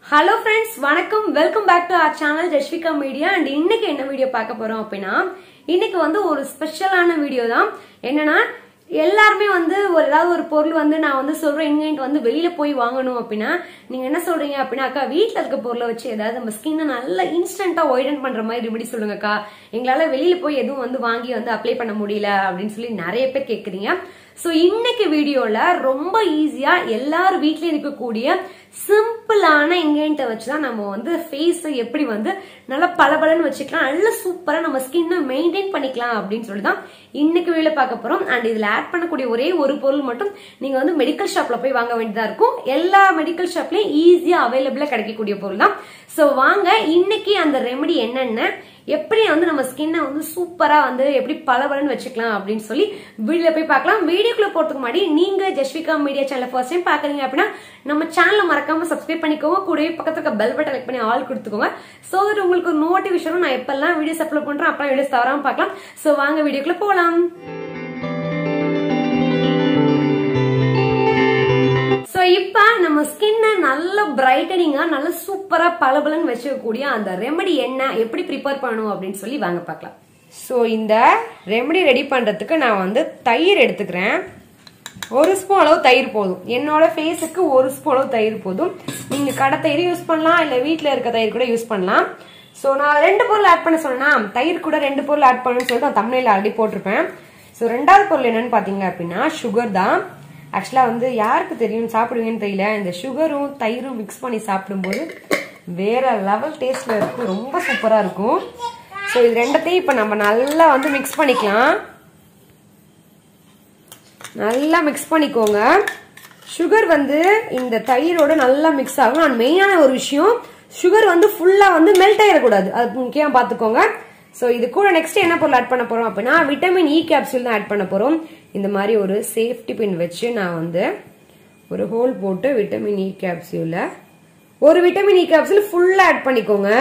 Hello friends, வணக்கம். Welcome back to our channel jasvikamedia and இன்னைக்கு என்ன வீடியோ பார்க்க போறோம் அப்படினா இன்னைக்கு ஒரு ஸ்பெஷலான வீடியோ தான். என்னன்னா எல்லாரும் ஏதாவது ஒரு பொருள் நான் சொல்ற இன்கிரிடியன்ட் வெளியில போய் வாங்கணும் அப்படினா நீங்க என்ன சொல்றீங்க அப்படினா அக்கா வீட்ல இருக்க பொருளை வச்சு ஏதாவது நம்ம ஸ்கின்னை நல்லா இன்ஸ்டன்ட்டா ஒயிடன் பண்ற மாதிரி ரெமெடி சொல்லுங்கக்கா. எங்களால வெளியில போய் எதுவும் வாங்கி அப்ளை பண்ண முடியல அப்படின்னு சொல்லி நிறைய பேர் கேக்குறீங்க. சோ இன்னைக்கு வீடியோல ரொம்ப ஈஸியா எல்லாரும் வீட்லயே இருக்கக்கூடிய சிம்பிளான இன்கிரிடியன்ட் வச்சுதான் நம்ம ஃபேஸ் எப்படி நல்லா பளபளன்னு வச்சுக்கலாம், நல்ல சூப்பரா நம்ம ஸ்கின்னை மெயின்டைன் பண்ணிக்கலாம் அப்படின்னு சொல்லிதான் இன்னைக்கு வீடியோல பார்க்க போறோம். அண்ட் இதுல ஆட் பண்ணக்கூடிய ஒரே ஒரு பொருள் மட்டும் நீங்க மெடிக்கல் ஷாப்ல போய் வாங்க வேண்டியதா இருக்கும். எல்லா மெடிக்கல் ஷாப்லயும் ஈஸியா அவைலபிளா கிடைக்கக்கூடிய பொருள் தான். சோ வாங்க இன்னைக்கு அந்த ரெமெடி என்னென்ன, எப்படி நம்ம ஸ்கின்னை சூப்பரா எப்படி பளபளன்னு வச்சுக்கலாம் அப்படின்னு சொல்லி வீடியோல போய் பார்க்கலாம். வீடியோக்குள்ள போறதுக்கு முன்னாடி நீங்க ஜஸ்விகா மீடியா சேனலை ஃபர்ஸ்ட் டைம் பாக்குறீங்க அப்படின்னா நம்ம சேனலை மறக்காம சப்ஸ்கிரைப் பண்ணிக்கோங்க. கூடவே பக்கத்துல இருக்க பெல் பட்டன் கிளிக் பண்ணி ஆல் கொடுத்துக்கோங்க. சோ தட் உங்களுக்கு ஒரு நோட்டிபிகேஷன் நான் எப்பெல்லாம் வீடியோஸ் அப்லோட் பண்றேன் அப்பெல்லாம் வீடியோஸ் தவறாம பார்க்கலாம். சோ வாங்க வீடியோக்குள்ள போலாம். சோ இப்ப நம்ம ஸ்கின்னை நல்ல பிரைட்டனிங்கா நல்ல சூப்பரா பளபளன்னு வச்சுக்கக்கூடிய அந்த ரெமெடி என்ன, எப்படி ப்ரிப்பேர் பண்ணணும் அப்படின்னு சொல்லி வாங்க பார்க்கலாம். சோ இந்த ரெமெடி ரெடி பண்றதுக்கு நான் தயிர் எடுத்துக்கிறேன். ஒரு ஸ்பூன் அளவு தயிர் போதும். என்னோட ஃபேஸுக்கு ஒரு ஸ்பூன் அளவு தயிர் போதும். நீங்க கடை தயிர் யூஸ் பண்ணலாம், இல்ல வீட்டுல இருக்க தயிர் கூட யூஸ் பண்ணலாம். சோ நான் 2 பொருள் ஆட் பண்ண சொன்னா தயிர் கூட 2 பொருள் ஆட் பண்ணணும்னு சொல்லிட்டு நான் தமிழ்ல ஆல்ரெடி போட்டிருப்பேன். சோ 2வது பொருள் என்னன்னு பாத்தீங்க அப்படின்னா சுகர் தான். ஆக்சுவலா யாருக்கு தெரியும் சாப்பிடுவீங்கன்னு தெரியல, இந்த சுகரும் தயிரும் மிக்ஸ் பண்ணி சாப்பிடும்போது வேற லெவல் டேஸ்ட்ல இருக்கும், ரொம்ப சூப்பரா இருக்கும். சோ இது ரெண்டத்தையும் இப்ப நம்ம நல்லா மிக்ஸ் பண்ணிக்கலாம். நல்லா மிக்ஸ் பண்ணிக்கோங்க. சுகர் இந்த தயிரோட நல்லா மிக்ஸ் ஆகும். அண்ட் மெயினான ஒரு விஷயம், சுகர் ஃபுல்லா மெல்ட் ஆயிடக்கூடாது, அது முக்கியமா பாத்துக்கோங்க. சோ இது கூட நெக்ஸ்ட் என்ன பொருள் ஆட் பண்ண போறோம் அப்படின்னா விட்டமின் இ கேப்சூல் தான் ஆட் பண்ண போறோம். இந்த மாதிரி ஒரு சேஃப்டி பின் வச்சு நான் ஒரு ஹோல் போட்டு விட்டமின் இ கேப்சூல ஒரு விட்டமின் இ கேப்சூல் ஃபுல்லா ஆட் பண்ணிக்கோங்க.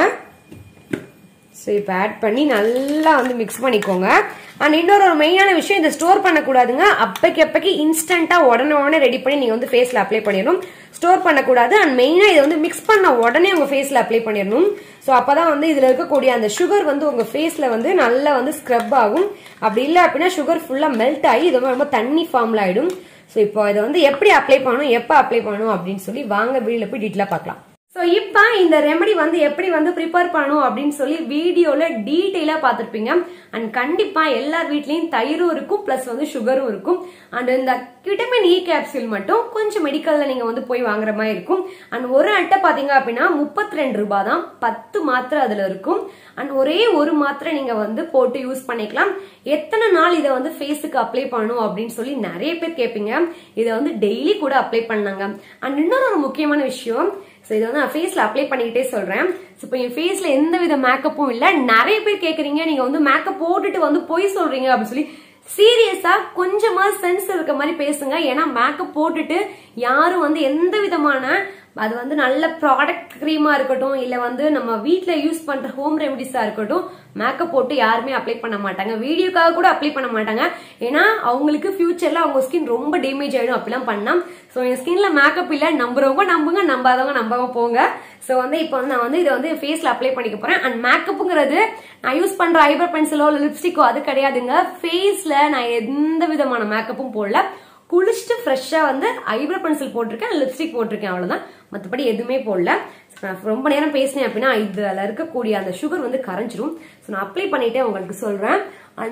சோ இப்ப ஆட் பண்ணி நல்லா மிக்ஸ் பண்ணிக்கோங்க. அண்ட் இன்னொரு ஒரு மெயினான விஷயம், இதை ஸ்டோர் பண்ணக்கூடாதுங்க. அப்பைக்கு இன்ஸ்டன்டா உடனே ரெடி பண்ணி நீங்க ஃபேஸ்ல அப்ளை பண்ணிடணும், ஸ்டோர் பண்ணக்கூடாது. அண்ட் மெயினா இதை மிக்ஸ் பண்ண உடனே உங்க ஃபேஸ்ல அப்ளை பண்ணிடணும். சோ அப்பதான் இதுல இருக்கக்கூடிய அந்த சுகர் உங்க ஃபேஸ்ல நல்லா ஸ்க்ரப் ஆகும். அப்படி இல்ல அப்படின்னா சுகர் ஃபுல்லா மெல்ட் ஆகி இது ரொம்ப தண்ணி ஃபார்ம்ல ஆயிடும். சோ இப்போ இதை எப்படி அப்ளை பண்ணணும், எப்ப அப்ளை பண்ணணும் அப்படின்னு சொல்லி வாங்க வீடியோல போய் டீட்டெயிலா பார்க்கலாம். சோ இப்ப இந்த ரெமெடி எப்படி ப்ரிப்பேர் பண்ணணும் அப்படின்னு சொல்லி வீடியோல டீடைலா பாத்திருப்பீங்க. அண்ட் கண்டிப்பா எல்லார் வீட்லயும் தயிரும் இருக்கும், பிளஸ் சுகரும் இருக்கும். அண்ட் இந்த விட்டமின் இ கேப்சூல் மட்டும் கொஞ்சம் மெடிக்கல்ல நீங்க போய் வாங்குற மாதிரி இருக்கும். அண்ட் ஒரு அட்டை பாத்தீங்க அப்படின்னா 32 ரூபாய் தான், 10 மாத்திரை அதுல இருக்கும். அண்ட் ஒரே ஒரு மாத்திரை நீங்க போட்டு யூஸ் பண்ணிக்கலாம். எத்தனை நாள் இதை ஃபேஸுக்கு அப்ளை பண்ணணும் அப்படின்னு சொல்லி நிறைய பேர் கேட்பீங்க. இதை டெய்லி கூட அப்ளை பண்ணாங்க. அண்ட் இன்னொரு ஒரு முக்கியமான விஷயம், இதை நான் ஃபேஸ்ல அப்ளை பண்ணிக்கிட்டே சொல்றேன். இப்போ என் ஃபேஸ்ல எந்த வித மேக்கப்பும் இல்ல. நிறைய பேர் கேக்குறீங்க நீங்க மேக்கப் போட்டுட்டு போய் சொல்றீங்க அப்படின்னு சொல்லி. சீரியஸா கொஞ்சமா சென்ஸ் இருக்க மாதிரி பேசுங்க. ஏன்னா மேக்கப் போட்டுட்டு யாரும் எந்த விதமான அது நல்ல ப்ராடக்ட் கிரீமா இருக்கட்டும், இல்ல நம்ம வீட்டுல யூஸ் பண்ற ஹோம் ரெமெடிஸா இருக்கட்டும், மேக்கப் போட்டு யாருமே அப்ளை பண்ண மாட்டாங்க. வீடியோக்காக கூட அப்ளை பண்ண மாட்டாங்க. ஏன்னா அவங்களுக்கு ஃபியூச்சர்ல அவங்க ஸ்கின் ரொம்ப டேமேஜ் ஆயிடும் அப்படிலாம் பண்ணா. சோ என் ஸ்கின்ல மேக்கப் இல்ல, நம்புறவங்க நம்புங்க, நம்பாதவங்க நம்பாம போங்க. சோ இப்போ நான் இதை ஃபேஸ்ல அப்ளை பண்ணிக்க போறேன். அண்ட் மேக்கப்ங்கிறது நான் யூஸ் பண்ற ஐப்ரோ பென்சிலோ இல்ல லிப்ஸ்டிக்கோ அது கிடையாதுங்க. ஃபேஸ்ல நான் எந்த விதமான மேக்கப்பும் போடல. குளிச்சுட்டு ஃப்ரெஷ்ஷா ஐப்ரோ பென்சில் போட்டிருக்கேன், லிப்ஸ்டிக் போட்டிருக்கேன், அவ்வளவுதான். மத்தபடி எதுவுமே போடல. நான் ரொம்ப நேரம் பேசினேன் அப்படின்னா இதுல இருக்கக்கூடிய அந்த சுகர் கரைஞ்சிரும். நான் அப்ளை பண்ணிட்டே உங்களுக்கு சொல்றேன்.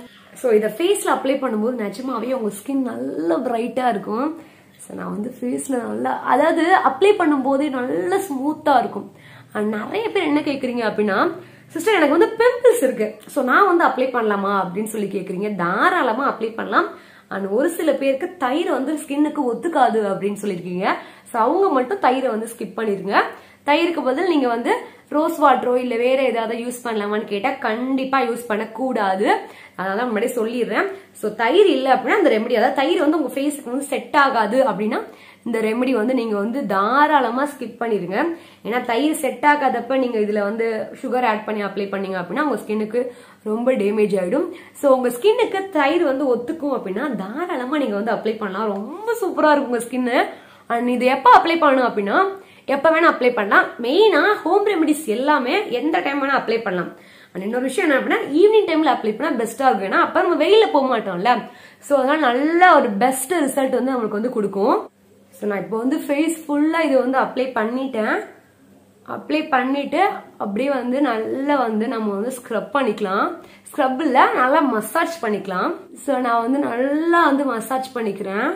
சோ இதை ஃபேஸ்ல அப்ளை பண்ணும்போது நிஜமாவே உங்க ஸ்கின் நல்லா பிரைட்டா இருக்கும். நான் ஃபேஸ்ல நல்லா, அதாவது அப்ளை பண்ணும்போது நல்லா ஸ்மூத்தா இருக்கும். நிறைய பேர் என்ன கேக்குறீங்க அப்படின்னா, சிஸ்டர் எனக்கு பிம்பிள்ஸ் இருக்கு, சோ நான் அப்ளை பண்ணலாமா அப்படின்னு சொல்லி கேக்குறீங்க. தாராளமா அப்ளை பண்ணலாம். அண்ட் ஒரு சில பேருக்கு தயிர் ஸ்கின்னுக்கு ஒத்துக்காது அப்படின்னு சொல்லிருக்கீங்க. சோ அவங்க மட்டும் தயிரை ஸ்கிப் பண்ணிருங்க. தயிருக்கு பதில் நீங்க ரோஸ் வாட்டரோ இல்ல வேற ஏதாவது யூஸ் பண்ணலாமான்னு கேட்டா கண்டிப்பா யூஸ் பண்ண கூடாது. அதனால முன்னாடி சொல்லிடுறேன். சோ தயிர் இல்ல அப்படின்னா அந்த ரெமெடி, அதாவது தயிர் உங்க ஃபேஸுக்கு செட் ஆகாது அப்படின்னா இந்த ரெமெடி நீங்க தாராளமா ஸ்கிப் பண்ணிருங்க. ஏன்னா தயிர் செட் ஆகாதப்ப நீங்க இதுல சுகர் ஆட் பண்ணி அப்ளை பண்ணீங்க அப்படின்னா உங்க ஸ்கின்னுக்கு ரொம்ப டேமேஜ் ஆயிடும். சோ உங்க ஸ்கின்னுக்கு தயிர் ஒத்துக்கும் அப்படின்னா தாராளமா நீங்க அப்ளை பண்ணலாம். ரொம்ப சூப்பரா இருக்கும் உங்க ஸ்கின். அண்ட் இது எப்ப அப்ளை பண்ணணும் அப்படின்னா எப்ப வேணா அப்ளை பண்ணலாம். மெயினா ஹோம் ரெமெடிஸ் எல்லாமே எந்த டைம் வேணா அப்ளை பண்ணலாம். அண்ட் இன்னொரு விஷயம் என்ன அப்படின்னா ஈவினிங் டைம்ல அப்ளை பண்ணா பெஸ்டா இருக்கும். ஏன்னா அப்ப நம்ம வெயில போக மாட்டோம்ல. சோ அதனால நல்ல ஒரு பெஸ்ட் ரிசல்ட் வந்து நம்மளுக்கு வந்து கொடுக்கும். ஸோ நான் இப்போ வந்து ஃபேஸ் ஃபுல்லா இது வந்து அப்ளை பண்ணிட்டேன். அப்ளை பண்ணிட்டு அப்படியே வந்து நல்லா வந்து நம்ம வந்து ஸ்க்ரப் பண்ணிக்கலாம். ஸ்க்ரப் இல்ல, நல்லா மசாஜ் பண்ணிக்கலாம். ஸோ நான் வந்து நல்லா வந்து மசாஜ் பண்ணிக்கிறேன்.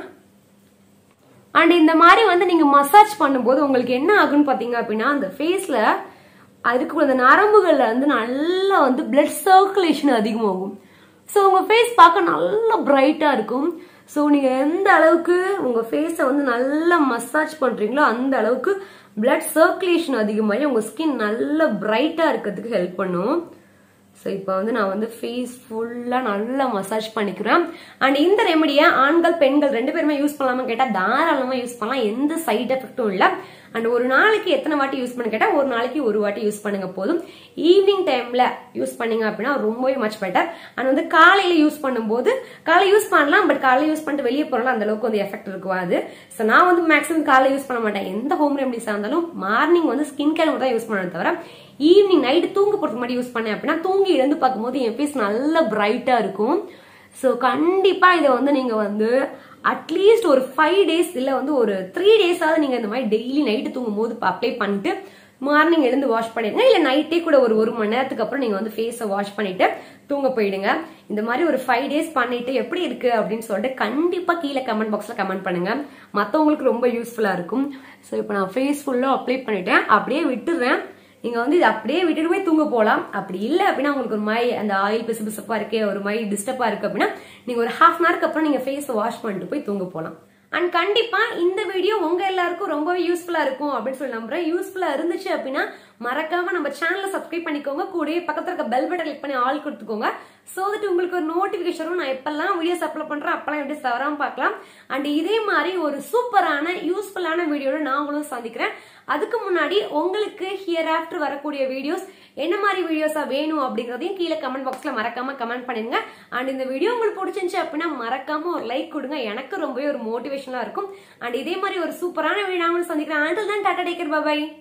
அண்ட் இந்த மாதிரி வந்து நீங்க மசாஜ் பண்ணும்போது உங்களுக்கு என்ன ஆகுன்னு பாத்தீங்க அப்படின்னா அந்த ஃபேஸ்ல அதுக்கு அந்த நரம்புகள்ல வந்து நல்லா வந்து பிளட் சர்க்குலேஷன் அதிகமாகும். ஸோ உங்க ஃபேஸ் பார்க்க நல்லா பிரைட்டா இருக்கும். ஸோ நீங்க எந்த அளவுக்கு உங்க ஃபேஸை வந்து நல்லா மசாஜ் பண்றீங்களோ அந்த அளவுக்கு பிளட் சர்க்குலேஷன் அதிகமாகி உங்க ஸ்கின் நல்லா பிரைட்டா இருக்கிறதுக்கு ஹெல்ப் பண்ணும். ஸோ இப்போ வந்து நான் வந்து ஃபேஸ் ஃபுல்லா நல்லா மசாஜ் பண்ணிக்கிறேன். அண்ட் இந்த ரெமடியை ஆண்கள் பெண்கள் 2 பேருமே யூஸ் பண்ணலாமா கேட்டா தாராளமா யூஸ் பண்ணலாம். எந்த சைட் எஃபெக்டும் இல்லை. அண்ட் ஒரு நாளைக்கு எத்தனை வாட்டி யூஸ் பண்ண கேட்டா ஒரு நாளைக்கு ஒரு வாட்டி யூஸ் பண்ணுங்க போதும். ஈவினிங் டைம்ல யூஸ் பண்ணீங்க அப்படின்னா ரொம்பவே மச் பெட்டர். அண்ட் வந்து காலையில யூஸ் பண்ணும்போது காலையில யூஸ் பண்ணலாம். பட் காலையில யூஸ் பண்ணிட்டு வெளியே போறோம்னா அந்த அளவுக்கு வந்து எஃபெக்ட் இருக்காது. ஸோ நான் வந்து மேக்ஸிமம் காலையில யூஸ் பண்ண மாட்டேன். எந்த ஹோம் ரெமடிஸா இருந்தாலும் மார்னிங் வந்து ஸ்கின் கேர் தான் யூஸ் பண்ண தவிர ஈவினிங் நைட்டு தூங்க போறதுக்கு முன்னாடி யூஸ் பண்ணேன் அப்படின்னா தூங்கி எழுந்து பார்க்கும்போது என் ஃபேஸ் நல்ல பிரைட்டா இருக்கும். ஸோ கண்டிப்பா இதை வந்து நீங்க வந்து அட்லீஸ்ட் ஒரு 5 days இல்ல வந்து ஒரு 3 days நீங்க இந்த மாதிரி டெய்லி நைட்டு தூங்கும் போது அப்ளை பண்ணிட்டு மார்னிங் எழுந்து வாஷ் பண்ணிடுங்க. இல்ல நைட்டே கூட ஒரு மணி நேரத்துக்கு அப்புறம் நீங்க வந்து ஃபேஸை வாஷ் பண்ணிட்டு தூங்க போயிடுங்க. இந்த மாதிரி ஒரு 5 days பண்ணிட்டு எப்படி இருக்கு அப்படின்னு சொல்லிட்டு கண்டிப்பா கீழே கமெண்ட் பாக்ஸ்ல கமெண்ட் பண்ணுங்க. மத்தவங்களுக்கு ரொம்ப யூஸ்ஃபுல்லா இருக்கும். ஸோ இப்போ நான் ஃபேஸ் ஃபுல்லா அப்ளை பண்ணிட்டேன். அப்படியே விட்டுறேன். நீங்க வந்து இது அப்படியே விட்டுட்டு போய் தூங்க போகலாம். அப்படி இல்லை அப்படின்னா உங்களுக்கு ஒரு மாதிரி அந்த ஆயில் பிசு பிசப்பா இருக்கு, ஒரு மாதிரி டிஸ்டர்பா இருக்கு அப்படின்னா நீங்க ஒரு ½ hour அப்புறம் நீங்க ஃபேஸ் வாஷ் பண்ணிட்டு போய் தூங்க போகலாம். அண்ட் கண்டிப்பா இந்த வீடியோ உங்க எல்லாருக்கும் ரொம்பவே யூஸ்ஃபுல்லா இருக்கும் அப்படின்னு சொல்லி நம்புறேன். யூஸ்ஃபுல்லா இருந்துச்சு அப்படின்னா மறக்காம நம்ம சேனலை சப்ஸ்கிரைப் பண்ணிக்கோங்க. கூடவே பக்கத்துல இருக்க பெல் பட்டன் கிளிக் பண்ணி ஆல் கொடுத்துக்கோங்க. சோ தட் உங்களுக்கு ஒரு நோட்டிபிகேஷன் வரும். நான் எப்பெல்லாம் வீடியோஸ் அப்லோட் பண்றேன் அப்பெல்லாம் எப்படி தவறாம பார்க்கலாம். அண்ட் இதே மாதிரி ஒரு சூப்பரான யூஸ்ஃபுல்லான வீடியோட நான் உங்களும் சந்திக்கிறேன். அதுக்கு முன்னாடி உங்களுக்கு ஹியர் ஆஃப்டர் வரக்கூடிய வீடியோஸ் என்ன மாதிரி வீடியோஸா வேணும் அப்படிங்கறதையும் கீழே கமெண்ட் பாக்ஸ்ல மறக்காம கமெண்ட் பண்ணுங்க. அண்ட் இந்த வீடியோ உங்களுக்கு பிடிச்சிருந்துச்சு அப்படின்னா மறக்காம ஒரு லைக் கொடுங்க. எனக்கு ரொம்பவே ஒரு மோட்டிவேஷனா இருக்கும். அண்ட் இதே மாதிரி ஒரு சூப்பரான வீடியோ நான் உங்களை சந்திக்கிறேன். until then tata, take care, bye by.